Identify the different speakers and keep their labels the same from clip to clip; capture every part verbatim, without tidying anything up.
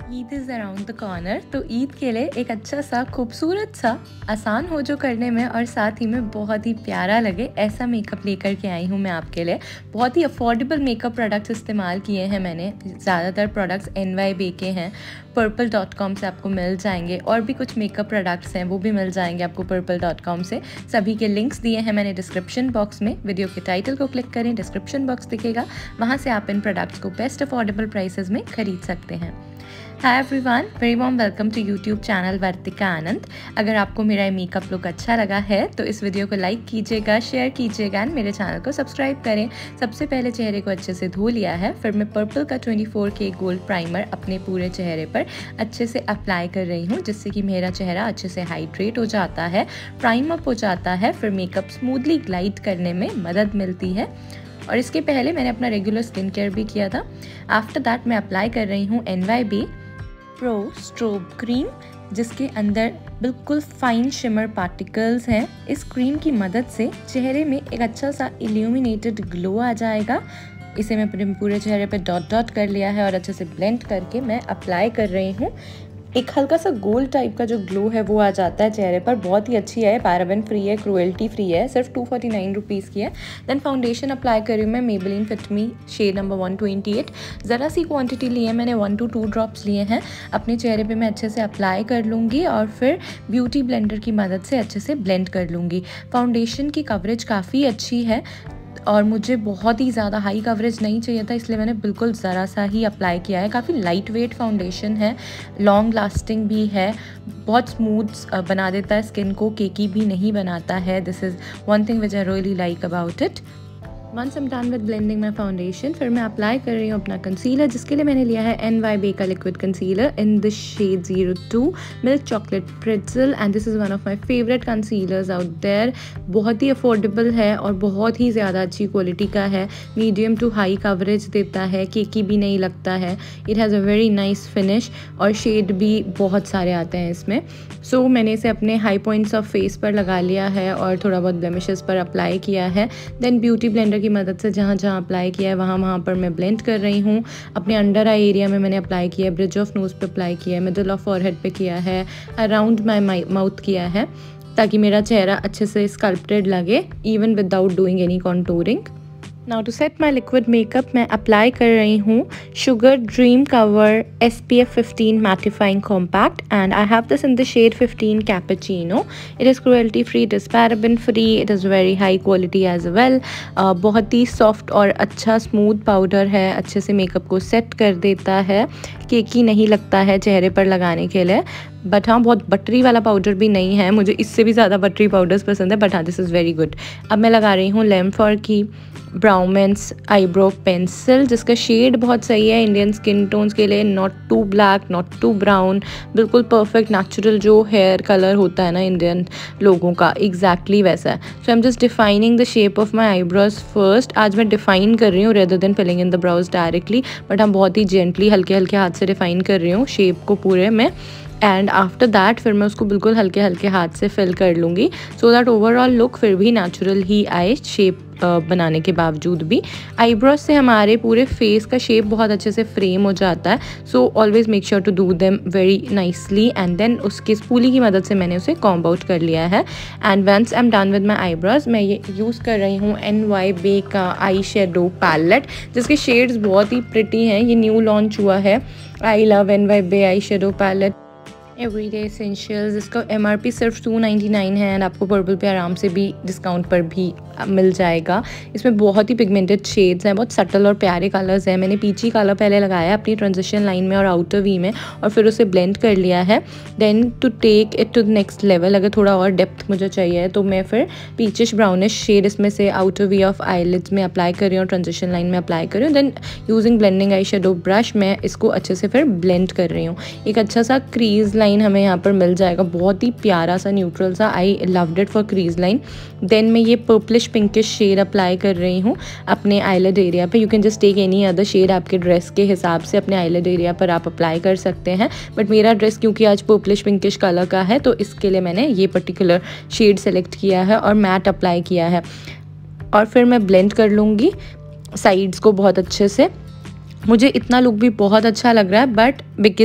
Speaker 1: Eid is around the corner, तो ईद के लिए एक अच्छा सा खूबसूरत सा आसान हो जो करने में और साथ ही में बहुत ही प्यारा लगे ऐसा मेकअप लेकर के आई हूँ मैं आपके लिए। बहुत ही अफोर्डेबल मेकअप प्रोडक्ट्स इस्तेमाल किए हैं मैंने। ज़्यादातर प्रोडक्ट्स एन वाई बी के हैं, पर्पल डॉट कॉम से आपको मिल जाएंगे। और भी कुछ मेकअप प्रोडक्ट्स हैं वो भी मिल जाएंगे आपको पर्पल डॉट कॉम से। सभी के लिंक्स दिए हैं मैंने डिस्क्रिप्शन बॉक्स में। वीडियो के टाइटल को क्लिक करें, डिस्क्रिप्शन बॉक्स दिखेगा, वहाँ से आप इन प्रोडक्ट्स को बेस्ट अफोर्डेबल प्राइसेस में खरीद सकते हैं। Hi everyone, very warm welcome to YouTube channel Vartika Anand. अगर आपको मेरा मेकअप लुक अच्छा लगा है तो इस वीडियो को लाइक कीजिएगा, शेयर कीजिएगा एंड मेरे चैनल को सब्सक्राइब करें। सबसे पहले चेहरे को अच्छे से धो लिया है, फिर मैं पर्पल का ट्वेंटी फोर के गोल्ड प्राइमर अपने पूरे चेहरे पर अच्छे से अप्लाई कर रही हूँ, जिससे कि मेरा चेहरा अच्छे से हाइड्रेट हो जाता है, प्राइम अप हो जाता है, फिर मेकअप स्मूथली ग्लाइड करने में मदद मिलती है। और इसके पहले मैंने अपना रेगुलर स्किन केयर भी किया था। आफ्टर दैट मैं अप्लाई कर रही हूँ N Y B pro strobe cream, जिसके अंदर बिल्कुल फाइन शिमर पार्टिकल्स हैं। इस क्रीम की मदद से चेहरे में एक अच्छा सा इल्यूमिनेटेड ग्लो आ जाएगा। इसे मैं अपने पूरे चेहरे पे डॉट डॉट कर लिया है और अच्छे से ब्लेंड करके मैं अप्लाई कर रही हूँ। एक हल्का सा गोल्ड टाइप का जो ग्लो है वो आ जाता है चेहरे पर। बहुत ही अच्छी है, पैराबेन फ्री है, क्रुएल्टी फ्री है, सिर्फ टू फोर्टी नाइन रुपीज़ की है। देन फाउंडेशन अप्लाई कर रही हूँ मैं Maybelline fit me shade number one twenty eight. ज़रा सी क्वांटिटी ली है मैंने, वन टू टू ड्रॉप्स लिए हैं। अपने चेहरे पे मैं अच्छे से अप्लाई कर लूँगी और फिर ब्यूटी ब्लेंडर की मदद से अच्छे से ब्लेंड कर लूँगी। फाउंडेशन की कवरेज काफ़ी अच्छी है और मुझे बहुत ही ज़्यादा हाई कवरेज नहीं चाहिए था, इसलिए मैंने बिल्कुल ज़रा सा ही अप्लाई किया है। काफ़ी लाइट वेट फाउंडेशन है, लॉन्ग लास्टिंग भी है, बहुत स्मूथ बना देता है स्किन को, केकी भी नहीं बनाता है। This is one thing which I really like about it. Once I am done with blending my foundation, फिर मैं अप्लाई कर रही हूँ अपना कंसीलर, जिसके लिए मैंने लिया है एन वाई बी का liquid concealer in this shade zero two milk chocolate pretzel and this is one of my favourite concealers out there. बहुत ही अफोर्डेबल है और बहुत ही ज़्यादा अच्छी क्वालिटी का है। मीडियम टू हाई कवरेज देता है, केकी भी नहीं लगता है। It has a very nice finish और शेड भी बहुत सारे आते हैं इसमें। सो so, मैंने इसे अपने हाई पॉइंट्स ऑफ फेस पर लगा लिया है और थोड़ा बहुत ब्लेमिशेस पर अप्लाई किया है। देन ब्यूटी ब्लेंडर की मदद से जहाँ जहाँ अप्लाई किया है वहाँ वहाँ पर मैं ब्लेंड कर रही हूँ। अपने अंडर आई एरिया में मैंने अप्लाई किया है, ब्रिज ऑफ नोज़ पे अप्लाई किया है, मिडल ऑफ फॉरहेड पे किया है, अराउंड माई माउथ किया है, ताकि मेरा चेहरा अच्छे से स्कल्प्टेड लगे even without doing any contouring. Now to set my liquid makeup मैं अप्लाई कर रही हूँ Sugar dream cover S P F fifteen mattifying compact and I have this in the shade fifteen cappuccino. It is cruelty free, it is paraben free, it is very high quality as well. बहुत ही soft और अच्छा smooth powder है, अच्छे से makeup को set कर देता है, केकी नहीं लगता है चेहरे पर लगाने के लिए। बट हाँ, बहुत बटरी वाला पाउडर भी नहीं है, मुझे इससे भी ज़्यादा बटरी पाउडर्स पसंद है, बट हाँ दिस इज़ वेरी गुड। अब मैं लगा रही हूँ लैम्फॉर की ब्राउमेंस आईब्रो पेंसिल, जिसका शेड बहुत सही है इंडियन स्किन टोन्स के लिए। Not too black, not too brown, बिल्कुल परफेक्ट नेचुरल जो हेयर कलर होता है ना इंडियन लोगों का, एग्जैक्टली वैसा है। So I am just defining the shape of my eyebrows first. आज मैं डिफाइन कर रही हूँ rather than filling in the brows directly, but हम बहुत ही जेंटली हल्के हल्के हाथ से डिफाइन कर रही हूँ शेप को पूरे में। एंड आफ्टर दैट फिर मैं उसको बिल्कुल हल्के हल्के हाथ से फिल कर लूँगी, सो दैट ओवरऑल लुक फिर भी नेचुरल ही आए शेप बनाने के बावजूद भी। आईब्रोज से हमारे पूरे फेस का शेप बहुत अच्छे से फ्रेम हो जाता है, so always make sure to do them very nicely. And then उसके स्पूली की मदद से मैंने उसे कॉम्ब आउट कर लिया है। And once I am done with my eyebrows, मैं ये यूज़ कर रही हूँ एन वाई बी का आई शेडो पैलेट, जिसके शेड्स बहुत ही प्रिटी हैं। ये न्यू लॉन्च हुआ है। I love N Y B eye shadow palette everyday essentials. इसका एम आर पी सिर्फ टू नाइन्टी नाइन है एंड आपको पर्पल पे आराम से भी डिस्काउंट पर भी मिल जाएगा। इसमें बहुत ही पिगमेंटेड शेड्स हैं, बहुत सटल और प्यारे कलर्स हैं। मैंने पीची कलर पहले लगाया अपनी ट्रांजिशन लाइन में और आउटर वी में, और फिर उसे ब्लेंड कर लिया है। Then to take it to the next level, अगर थोड़ा और डेप्थ मुझे चाहिए तो मैं फिर पीचिश ब्राउनिश शेड इसमें से आउटर वी ऑफ आईलिड्स में अप्लाई कर रही हूँ, ट्रांजिशन लाइन में अप्लाई कर रही हूँ। Then using blending eye shadow brush मैं इसको अच्छे से फिर ब्लेंड कर रही हूँ। एक अच्छा सा क्रीज लाइन हमें यहाँ पर मिल जाएगा, बहुत ही प्यारा सा न्यूट्रल सा। I loved it for crease line. Then मैं ये पर्पलिश पिंकिश शेड अप्लाई कर रही हूँ अपने आईलिड एरिया पे। You can just take any other shade, आपके ड्रेस के हिसाब से अपने आईलिड एरिया पर आप अप्लाई कर सकते हैं। बट मेरा ड्रेस क्योंकि आज पर्पलिश पिंकिश कलर का है तो इसके लिए मैंने ये पर्टिकुलर शेड सेलेक्ट किया है और मैट अप्लाई किया है। और फिर मैं ब्लेंड कर लूँगी साइड्स को बहुत अच्छे से। मुझे इतना लुक भी बहुत अच्छा लग रहा है, बट बिकॉज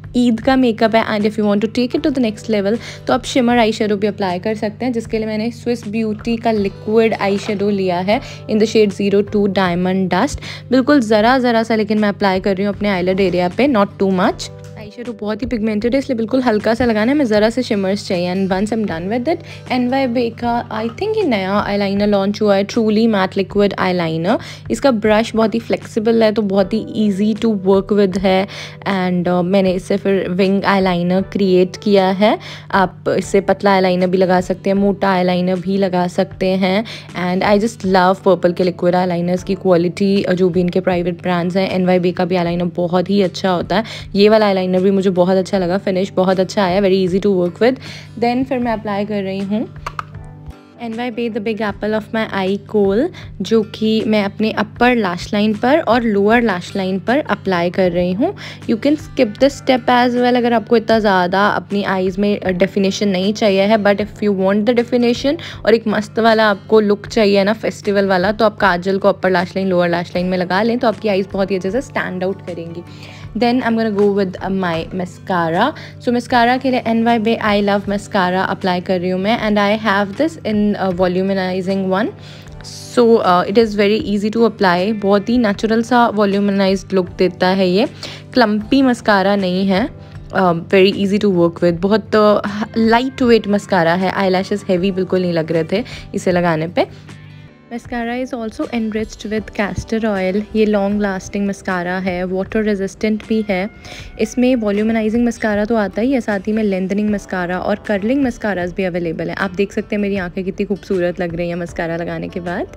Speaker 1: ईद का मेकअप है and if you want to take it to the next level तो आप शिमर आई शेडो भी अप्लाई कर सकते हैं, जिसके लिए मैंने स्विस ब्यूटी का लिक्विड आई शेडो लिया है in the shade zero two diamond dust. बिल्कुल ज़रा ज़रा सा लेकिन मैं अप्लाई कर रही हूँ अपने आईलिड एरिया पे, not too much. Eye shadow बहुत ही पिगमेंटेड है इसलिए बिल्कुल हल्का सा लगाना है, मैं ज़रा से शिमर्स चाहिए। And once I am done with it, NYBae का आई थिंक ये नया आईलाइनर लॉन्च हुआ है, ट्रूली मैट लिक्विड आईलाइनर। इसका ब्रश बहुत ही फ्लेक्सिबल है तो बहुत ही ईजी टू वर्क विद है। एंड uh, मैंने इससे फिर विंग आईलाइनर क्रिएट किया है। आप इससे पतला आईलाइनर भी लगा सकते हैं, मोटा आईलाइनर भी लगा सकते हैं। And I just love Purplle के लिक्विड आईलाइनर्स की क्वालिटी, जो भी इनके प्राइवेट ब्रांड्स हैं। एनवाईबे का भी आईलाइनर बहुत ही अच्छा होता है, ये वाला आईलाइनर भी मुझे बहुत अच्छा लगा, फिनिश बहुत अच्छा आया, very easy to work with. Then फिर मैं अप्लाई कर रही हूँ NYBae the big apple of my eye kohl, जो कि मैं अपने अपर लैश लाइन पर और लोअर लैश लाइन पर अप्लाई कर रही हूँ। You can skip this step as well अगर आपको इतना ज़्यादा अपनी आईज़ में डेफिनेशन नहीं चाहिए है, but if you want the definition और एक मस्त वाला आपको लुक चाहिए ना, फेस्टिवल वाला, तो आप काजल को upper lash line lower lash line में लगा लें तो आपकी आईज़ बहुत ही अच्छे से स्टैंड आउट करेंगी। Then I am gonna go with my mascara. So mascara के लिए NYBae I love mascara apply कर रही हूँ मैं, and I have this in volumising one. So it is very easy to apply, बहुत ही natural सा वॉल्यूमनाइज्ड लुक देता है ये, क्लम्पी मस्कारा नहीं है, very easy to work with, बहुत लाइट वेट मस्कारा है, आई लैशेज़ हैवी बिल्कुल नहीं लग रहे थे इसे लगाने पे। Mascara is also enriched with castor oil. ये लॉन्ग लास्टिंग मस्कारा है, वाटर रेजिस्टेंट भी है। इसमें वॉल्यूमनाइजिंग मस्कारा तो आता ही है, साथ ही में लेंथनिंग मस्कारा और कर्लिंग मस्काराज भी अवेलेबल है। आप देख सकते हैं मेरी आंखें कितनी खूबसूरत लग रही हैं मस्कारा लगाने के बाद।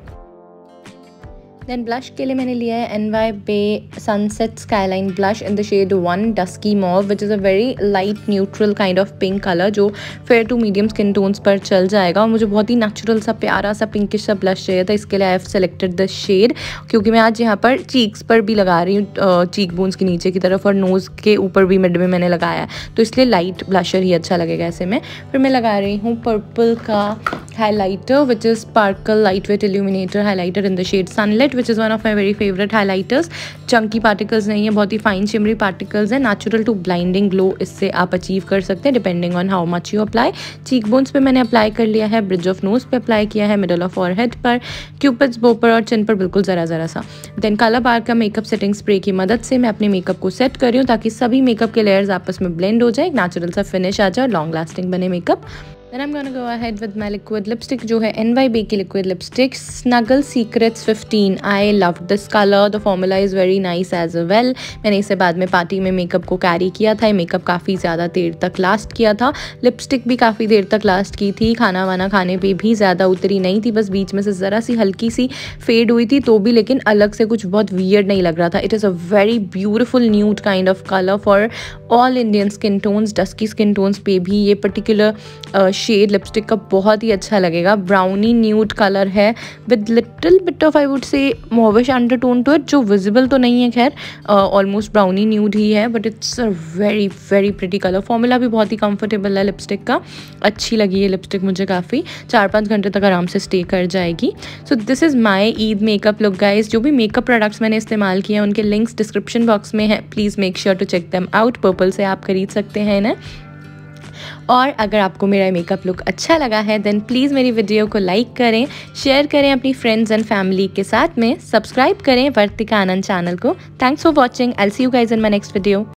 Speaker 1: देन ब्लश के लिए मैंने लिया है NYBae sunset skyline blush in the shade one dusky mauve, which is a very light neutral kind of pink colour जो fair to medium skin tones पर चल जाएगा। और मुझे बहुत ही नेचुरल सा प्यारा सा पिंकिश सा ब्लश चाहिए था, इसके लिए I have selected the shade, क्योंकि मैं आज यहाँ पर चीक्स पर भी लगा रही हूँ, चीक बोन्स के नीचे की तरफ और नोज़ के ऊपर भी मिड में मैंने लगाया, तो इसलिए लाइट ब्लशर ही अच्छा लगेगा ऐसे में। फिर मैं लगा रही हूँ पर्पल का highlighter, which is sparkle light weight illuminator highlighter in the shade sunlight, which is one of my very favorite highlighters। Chunky particles नहीं है, बहुत ही फाइन शिमरी पार्टिकल्स हैं, नेचुरल टू ब्लाइंडिंग ग्लो इससे आप अचीव कर सकते हैं depending on how much you apply. Cheekbones पे मैंने अप्लाई कर लिया है, ब्रिज ऑफ नोज पे अप्लाई किया है, मिडल ऑफ फॉरहेड पर, क्यूपिड्स बो पर और चिन पर बिल्कुल ज़रा ज़रा सा। देन कलर बार का मेकअप सेटिंग स्प्रे की मदद से मैं अपने मेकअप को सेट कर रही हूँ ताकि सभी मेकअप के लेयर्स आपस में ब्लेंड हो जाए, एक नेचुरल सा फिनिश आ जाए और लॉन्ग लास्टिंग बने makeup. Then I'm gonna go ahead with my liquid lipstick, जो है एनवाईबे की liquid lipstick Snuggle Secrets fifteen. I loved this color, the formula is very nice as well। मैंने इसे बाद में पार्टी में मेकअप को कैरी किया था, मेकअप काफ़ी ज़्यादा देर तक लास्ट किया था, लिपस्टिक भी काफ़ी देर तक लास्ट की थी, खाना वाना खाने पे भी ज़्यादा उतरी नहीं थी, बस बीच में से ज़रा सी हल्की सी फेड हुई थी तो भी, लेकिन अलग से कुछ बहुत वियर्ड नहीं लग रहा था। It is a very beautiful nude kind of colour for all Indian skin tones, dusky skin tones पे भी ये पर्टिकुलर शेड लिपस्टिक का बहुत ही अच्छा लगेगा। ब्राउनी न्यूड कलर है with little bit of I would say mauvish undertone to it, जो विजिबल तो नहीं है, खैर ऑलमोस्ट ब्राउनी न्यूड ही है, but it's a very very pretty colour. Formula भी बहुत ही कंफर्टेबल है लिपस्टिक का, अच्छी लगी है लिपस्टिक मुझे काफ़ी, चार पाँच घंटे तक आराम से स्टे कर जाएगी। So this is my Eid makeup look guys. जो भी मेकअप प्रोडक्ट्स मैंने इस्तेमाल किए हैं उनके लिंक्स डिस्क्रिप्शन बॉक्स में है, please make sure to check them out. Purplle से आप खरीद सकते हैं ना। और अगर आपको मेरा मेकअप लुक अच्छा लगा है देन प्लीज़ मेरी वीडियो को लाइक करें, शेयर करें अपनी फ्रेंड्स एंड फैमिली के साथ में, सब्सक्राइब करें वर्तिका आनंद चैनल को। Thanks for watching, I will see you guys in my next video.